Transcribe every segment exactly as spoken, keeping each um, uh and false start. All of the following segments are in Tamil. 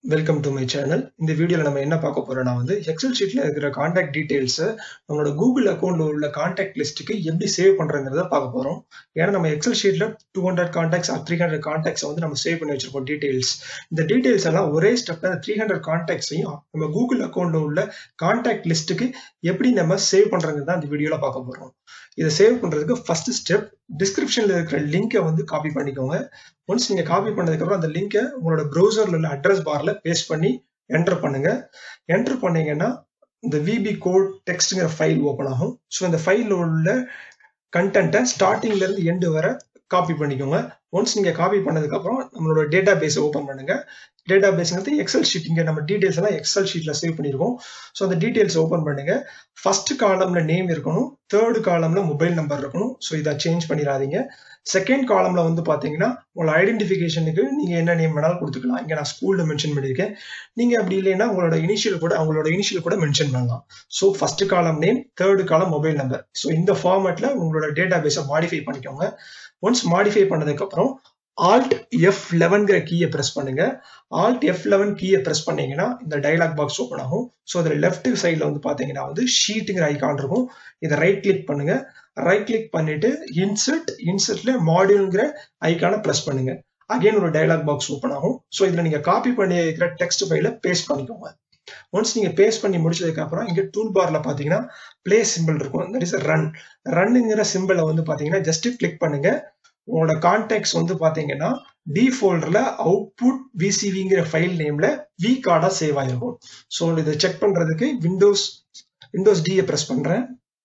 Welcome to my channel. இந்த வீடியோல நம்ம என்ன பார்க்க போறோம்னா வந்து எக்ஸல் ஷீட்ல இருக்கிற கான்டாக்ட் டீடைல்ஸ் நம்மளோட கூகுள் அக்கவுண்ட்ல உள்ள கான்டாக்ட் லிஸ்ட்டுக்கு எப்படி சேவ் பண்றங்கறத பார்க்க போறோம். ஏன்னா நம்ம எக்ஸல் ஷீட்ல two hundred contacts or three hundred contacts வந்து நம்ம சேவ் பண்ணி வச்சிருக்கோம் டீடைல்ஸ். இந்த டீடைல்ஸ் எல்லாம் ஒரே ஸ்டெப்ல three hundred கான்டாக்ட்ஸையும் நம்ம கூகுள் அக்கவுண்ட்ல உள்ள கான்டாக்ட் லிஸ்ட்டுக்கு எப்படி நம்ம சேவ் பண்றங்கறத இந்த வீடியோல பார்க்க போறோம். இத சேவ் பண்றதுக்கு ஃபர்ஸ்ட் ஸ்டெப் டிஸ்கிரிப்ஷன்ல இருக்கிற லிங்கை வந்து காப்பி பண்ணிக்கோங்க. ஒன்ஸ் நீங்க காப்பி பண்ணதுக்கு அப்புறம் அந்த லிங்கை உங்களோட ப்ரௌசர்ல உள்ள அட்ரஸ் பார்ல பேஸ்ட் பண்ணி என்டர் பண்ணுங்க. என்டர் பண்ணீங்கன்னா இந்த விபி கோட் டெக்ஸ்ட்ங்கிற ஃபைல் ஓபன் ஆகும். ஸோ இந்த ஃபைல்ல உள்ள கண்டென்ட்டை ஸ்டார்டிங்ல இருந்து எண்டு வரை காப்பி பண்ணிக்கோங்க. ஒன்ஸ் நீங்க காப்பி பண்ணதுக்கு அப்புறம் நம்மளோட டேட்டா பேஸை ஓபன் பண்ணுங்க. டேட்டா பேஸ்ங்கிறது எக்ஸல் ஷீட். இங்க நம்ம டீடைல்ஸ் எல்லாம் எக்ஸல் ஷீட்ல சேவ் பண்ணிருக்கோம். ஸோ அந்த டீடைல்ஸ் ஓபன் பண்ணுங்க. ஃபர்ஸ்ட் காலம்ல நேம் இருக்கணும், தேர்ட் காலம்ல மொபைல் நம்பர் இருக்கணும். ஸோ இதை சேஞ்ச் பண்ணிடாதீங்க. செகண்ட் காலம்ல வந்து பாத்தீங்கன்னா உங்களோட ஐடென்டிஃபிகேஷனுக்கு நீங்க என்ன நேம் வேணாலும் கொடுத்துக்கலாம். இங்க நான் ஸ்கூல்ல மென்ஷன் பண்ணிருக்கேன். நீங்க அப்படி இல்லைன்னா உங்களோட இனிஷியல் கூட அவங்களோட இனிஷியல் கூட மென்ஷன் பண்ணலாம். So first column name, third column mobile number. So இந்த ஃபார்மேட்ல உங்களோட டேட்டா பேஸை மாடிஃபை பண்ணிக்கோங்க. ஒன்ஸ் மாடிஃபை பண்ணதுக்கு அப்புறம் Alt F eleven கீயை பிரஸ் பண்ணுங்க. Alt F eleven கீயை பிரஸ் பண்ணீங்கன்னா இந்த டயலாக் பாக்ஸ் ஓபன் ஆகும். ஸோ அதுல லெஃப்ட் சைட்ல வந்து பாத்தீங்கன்னா வந்து ஷீட்டுங்கிற ஐகான் இருக்கும். இதை ரைட் கிளிக் பண்ணுங்க. ரைட் கிளிக் பண்ணிட்டு இன்சர்ட் இன்சர்ட்ல மாடியூல்ங்கிற ஐகானை பிரஸ் பண்ணுங்க. அகைன் ஒரு டயலாக் பாக்ஸ் ஓபன் ஆகும். ஸோ இதுல நீங்க காப்பி பண்ணி இருக்கிற டெக்ஸ்ட் ஃபைல பேஸ்ட் பண்ணிக்கோங்க. ஒன்ஸ் நீங்க பேஸ்ட் பண்ணி முடிச்சதுக்கு அப்புறம் இங்க டூல் பார்ல பாத்தீங்கன்னா பிளே சிம்பிள் இருக்கும். That is run. ரன்னுங்கிற சிம்பிளை வந்து பாத்தீங்கன்னா ஜஸ்ட் கிளிக் பண்ணுங்க. உங்களோட கான்டாக்ட்ஸ் வந்து பாத்தீங்கன்னா டி ஃபோல்டர்ல அவுட்புட் விசிவிங்கிற ஃபைல் நேம்ல வி கார்டா சேவ் ஆயிருக்கும். ஸோ இதை செக் பண்றதுக்கு விண்டோஸ் விண்டோஸ் டியை பிரஸ் பண்றேன்.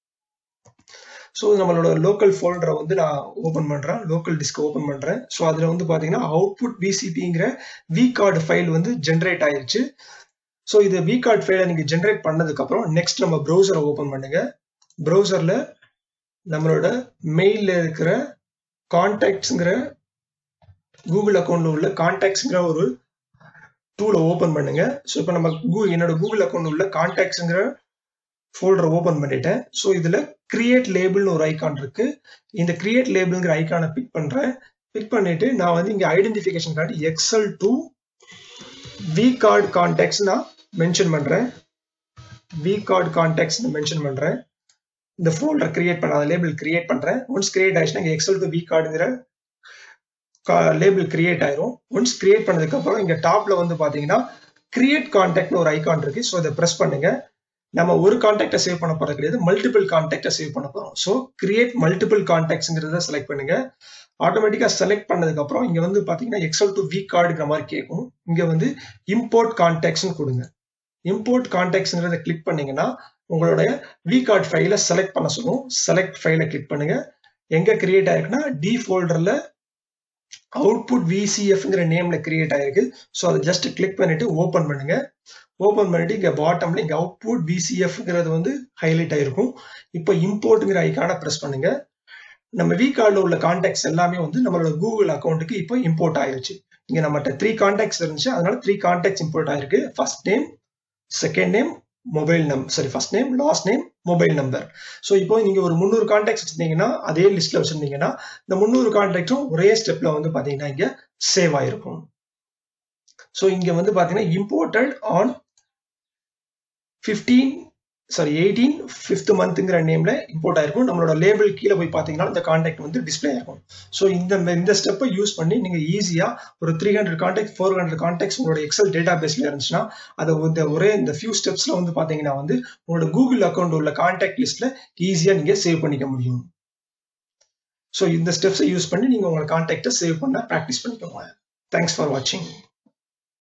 ஸோ நம்மளோட லோக்கல் ஃபோல்டரை வந்து நான் ஓபன் பண்றேன். லோக்கல் டிஸ்க் ஓபன் பண்றேன். ஸோ அதுல வந்து பாத்தீங்கன்னா அவுட்புட் விசிபிங்கிற வி கார்டு ஃபைல் வந்து ஜென்ரேட் ஆயிருச்சு. ஸோ இது வி கார்டு ஃபைலை நீங்க ஜென்ரேட் பண்ணதுக்கு அப்புறம் நெக்ஸ்ட் நம்ம ப்ரௌசரை ஓபன் பண்ணுங்க. ப்ரௌசர்ல நம்மளோட மெயில்ல இருக்கிற கான்டாக்ட்ஸ்ங்கிற கூகுள் அக்கௌண்ட்ல உள்ள கான்டாக்ட்ஸ்ங்கிற ஒரு டூலை ஓபன் பண்ணுங்க. ஸோ இப்போ நம்ம என்னோட கூகுள் அக்கௌண்ட் உள்ள கான்டாக்ட்ஸ்ங்கிற ஃபோல்டரை ஓபன் பண்ணிட்டேன். ஸோ இதுல கிரியேட் லேபிள்னு ஒரு ஐகான் இருக்கு. இந்த கிரியேட் லேபிள்ங்கிற ஐகானை பிக் பண்றேன். பிக் பண்ணிட்டு நான் வந்து இங்க identification card Excel to V card contacts நான் மென்ஷன் பண்றேன். வி கார்டு கான்டாக்ட்ஸ் மென்ஷன் பண்றேன். இந்த ஃபோல்டர் கிரியேட் பண்ண லேபிள் கிரியேட் பண்றேன். ஒன்ஸ் கிரியேட் ஆயிடுச்சுன்னா எக்ஸல் டு வி கார்டுங்கிற லேபிள் கிரியேட் ஆயிரும். ஒன்ஸ் கிரியேட் பண்ணதுக்கு அப்புறம் இங்க டாப்ல வந்து பாத்தீங்கன்னா கிரியேட் கான்டாக்ட்னு ஒரு ஐகான் இருக்கு. ஸோ இதை பிரஸ் பண்ணுங்க. நம்ம ஒரு கான்டாக்டை சேவ் பண்ண போறது கிடையாது, மல்டிபிள் கான்டாக்டை சேவ் பண்ண போறோம். ஸோ கிரியேட் மல்டிபிள் கான்டாக்ட்ஸ்ங்கிறத செலக்ட் பண்ணுங்க. ஆட்டோமேட்டிக்கா செலக்ட் பண்ணதுக்கு அப்புறம் இங்க வந்து பாத்தீங்கன்னா எக்ஸல் டு வி கார்டுங்கிற மாதிரி கேட்கும். இங்க வந்து இம்போர்ட் கான்டாக்ட்ஸ்னு கொடுங்க. இம்போர்ட் கான்டாக்ட்ஸ்ங்கிறத கிளிக் பண்ணீங்கன்னா உங்களுடைய வி கார்டு ஃபைலை செலக்ட் பண்ண சொல்லும். செலக்ட் ஃபைலை கிளிக் பண்ணுங்க. எங்க கிரியேட் ஆயிருக்குன்னா டி ஃபோல்டர்ல அவுட்புட் விசிஎஃப்ங்கிற நேம்ல கிரியேட் ஆயிருக்கு. ஸோ அதை ஜஸ்ட் கிளிக் பண்ணிட்டு ஓபன் பண்ணுங்க. ஓபன் பண்ணிட்டு இங்க பாட்டம்ல இங்க அவுட்புட் விசிஎஃப்ங்கிறது வந்து ஹைலைட் ஆயிருக்கும். இப்போ இம்போர்ட்ங்கிற ஐகானை பிரஸ் பண்ணுங்க. நம்ம வி கார்டுல உள்ள கான்டாக்ட்ஸ் எல்லாமே வந்து நம்மளோட கூகுள் அக்கௌண்ட்டுக்கு இப்போ இம்போர்ட் ஆயிருச்சு. இங்க நம்மகிட்ட த்ரீ கான்டாக்ட்ஸ் இருந்துச்சு, அதனால த்ரீ கான்டாக்ட்ஸ் இம்போர்ட் ஆயிருக்கு. First name, second name, mobile number, sorry first name, last name, mobile number. So இப்போ நீங்க ஒரு முந்நூறு கான்டாக்ட்ஸ் வச்சிருந்தீங்கன்னா அதே லிஸ்ட்ல வச்சிருந்தீங்கன்னா இந்த முந்நூறு கான்டாக்ட்ஸும் ஒரே ஸ்டெப்ல வந்து பாத்தீங்கன்னா இங்க சேவ் ஆயிருக்கும். ஸோ இங்க வந்து பாத்தீங்கன்னா imported on fifteen sorry eighteen fifth மந்த்ங்கிற நேம்ல இம்போர்ட் ஆயிருக்கும். நம்மளோட லேபிள் கீழே போய் பாத்தீங்கன்னா இந்த கான்டாக்ட் வந்து டிஸ்பிளே ஆயிருக்கும். ஸோ இந்த இந்த ஸ்டெப்பை யூஸ் பண்ணி நீங்க ஈஸியா ஒரு three hundred contact four hundred contacts உங்களோட எக்ஸல் டேட்டா பேஸ்ல இருந்துச்சுன்னா அதை இந்த ஒரே இந்த ஃபியூ ஸ்டெப்ஸ்ல வந்து பாத்தீங்கன்னா வந்து உங்களோட கூகுள் அக்கௌண்ட் உள்ள கான்டாக்ட் லிஸ்ட்ல ஈஸியா நீங்க சேவ் பண்ணிக்க முடியும். ஸோ இந்த ஸ்டெப்ஸை யூஸ் பண்ணி நீங்க உங்களோட கான்டாக்டை சேவ் பண்ண ப்ராக்டிஸ் பண்ணிக்கோங்க. தேங்க்ஸ் ஃபார் வாட்சிங்.